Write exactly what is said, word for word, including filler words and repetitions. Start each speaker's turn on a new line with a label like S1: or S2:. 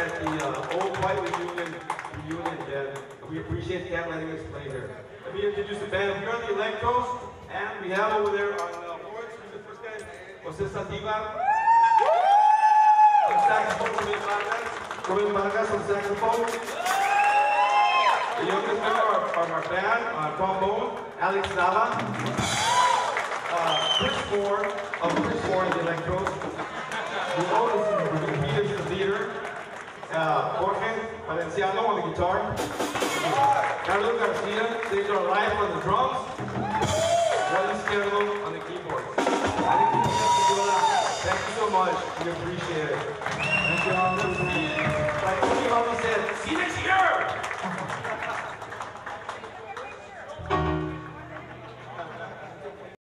S1: at the uh, old White Reunion reunion again. We appreciate Cat letting us play here. Let me introduce the band. We are the Electros, and we have over there on uh, boards, who's the first guy? Jose Santiago. On saxophone, Ruben Vargas. Ruben Vargas on saxophone. The youngest member of, of our band, on trombone, Alex Nava. Uh, Chris Moore of Chris Moore and the Electros. The oldest, he is the leader. Uh, Jorge Valenciano on the guitar. Carlos Garcia sings our live on the drums. Juan Izquierdo on the keyboard. I think we have to do that. Thank you so much. We appreciate it.